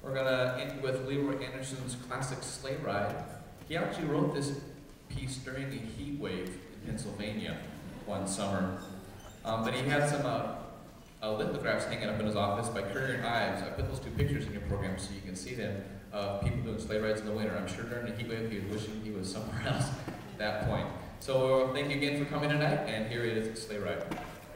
We're gonna end with Leroy Anderson's classic Sleigh Ride. He actually wrote this piece during the heat wave in Pennsylvania one summer. But he had some lithographs hanging up in his office by Currier and Ives. I put those two pictures in your program so you can see them of people doing sleigh rides in the winter. I'm sure during the heat wave he was wishing he was somewhere else at that point. So thank you again for coming tonight, and here it is, Sleigh Ride.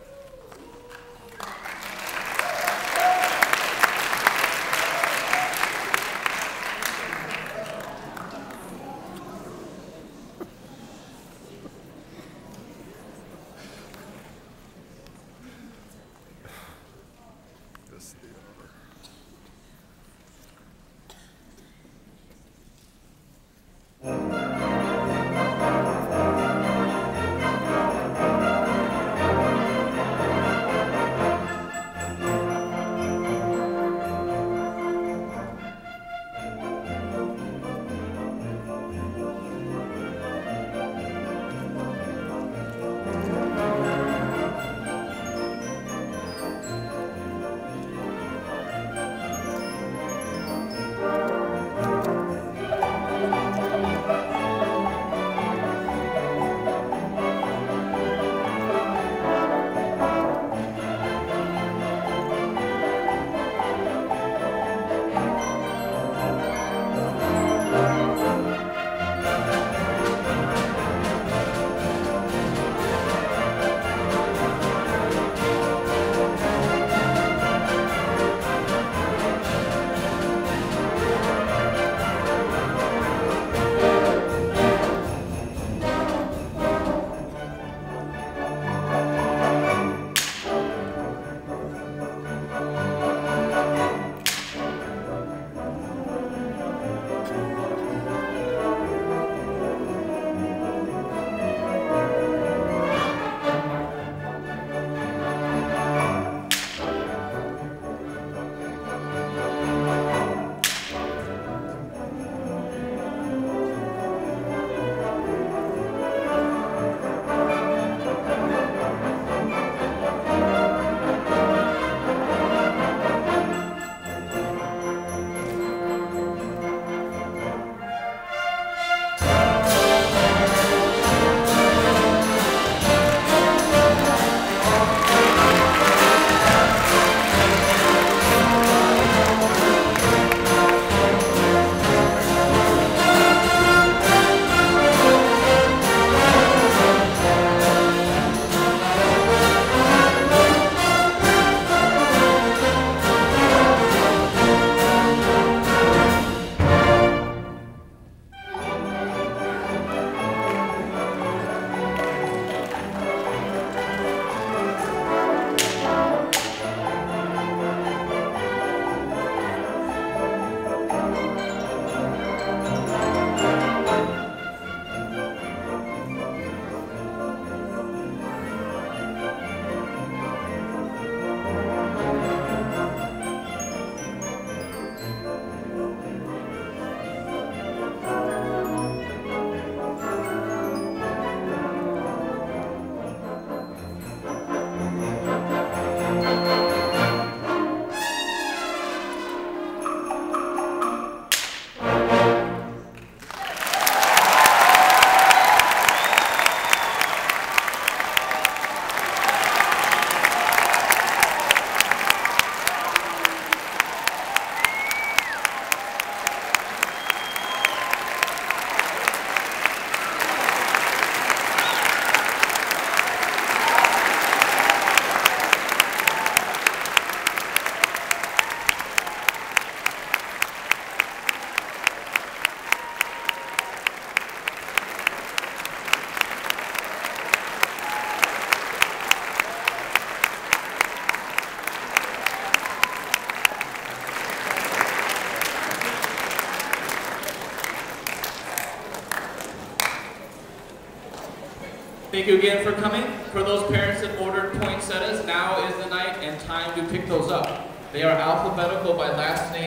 Thank you again for coming. For those parents that ordered poinsettias, now is the night and time to pick those up. They are alphabetical by last name.